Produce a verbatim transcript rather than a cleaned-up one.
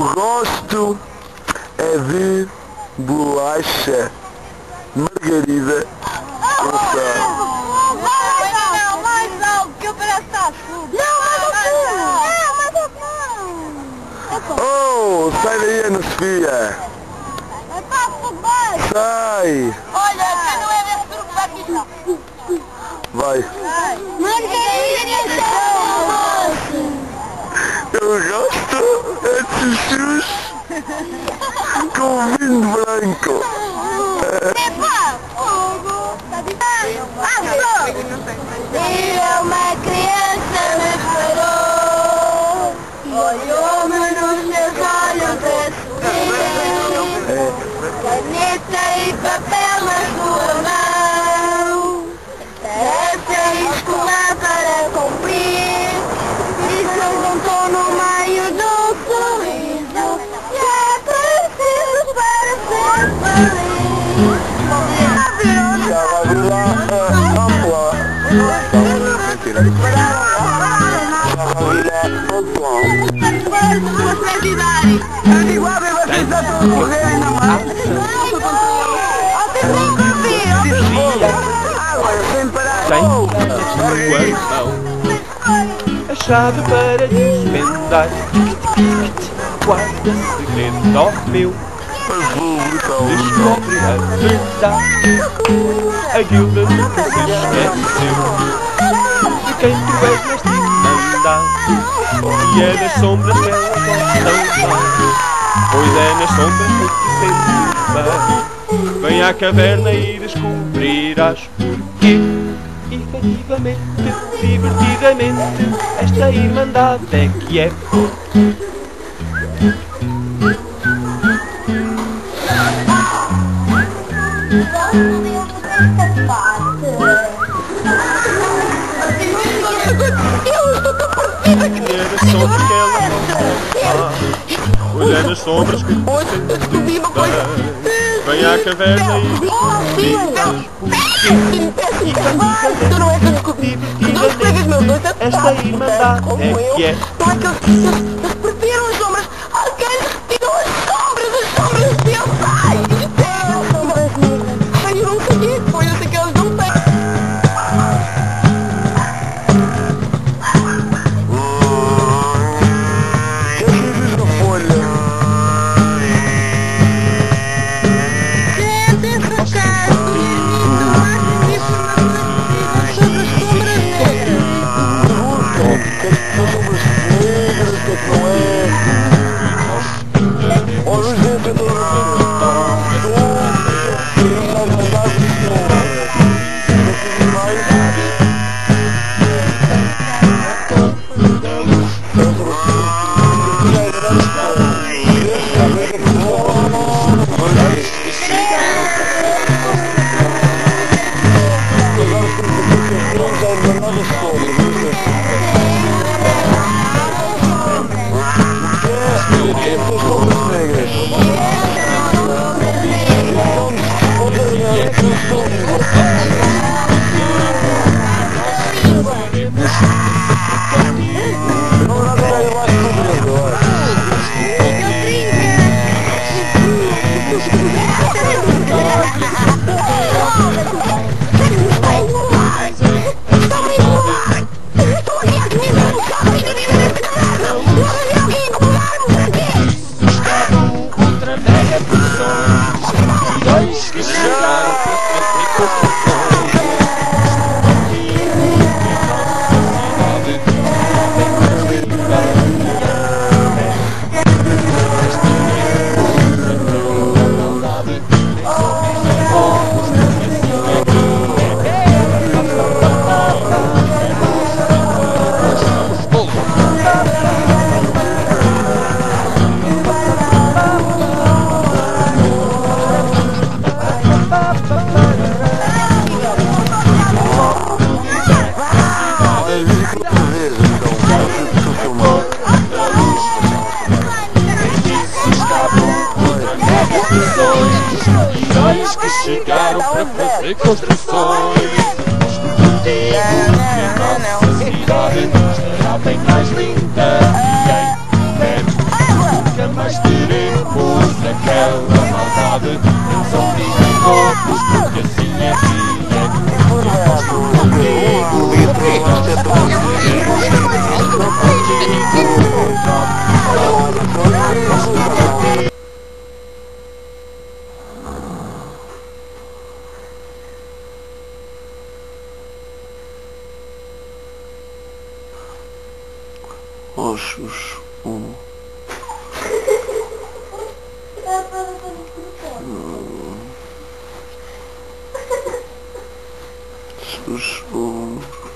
gosto é de bolacha margarida com sal. Não, mais não, porque eu parece que está tudo. Não, mais não. Não, mais Oh, sai daí, Ana Sofia. É para fumar. Sai. Olha, quem não é desse grupo vai aqui já. Vai. Margarida Eu gosto é de chuchus com vinho branco. Epa, fogo. Ah, e uma criança me parou, olhou-me nos meus olhos a sorrir, caneta e papel na sua mão, tarefa e escolar para cumprir, e perguntou no meio do sorriso, se é preciso para ser feliz. Já vai vir lá, vamos lá. Mentira. Já vai vir lá, vamos lá. Eu digo, ah, bem, vocês já estão a correr ainda mais. Agora, sem parar. Tem na sua mão a chave para desvendar. Guarda segredo, ó meu. Descobre a verdade. A guilda nunca se esqueceu de quem tu és neste irmandade. E é das sombras que elas gostam mais, pois é nas sombras que te sentes bem. Vem à caverna e descobrirás que efetivamente, divertidamente, esta irmandade é que é. E é das sombras que ela gosta, pois é nas sombras que te sentes bem. Vem à caverna e descobrirás Tu não és a descobrir que dois colegas meus, dois a esta irmandade é que é. Não é que eles, eles perderam as sombras. Alguém lhes retirou as sombras, as sombras deles. Ai, isto é as sombras minhas. Ai, eu não sei o que foi, eu sei que eles não têm. Eu fiz a folha. Gente, fracasso, Heróis que chegaram para fazer construções. Um dia a nossa cidade estará bem mais linda. Ninguém deve nunca mais ossos, um, sus, um.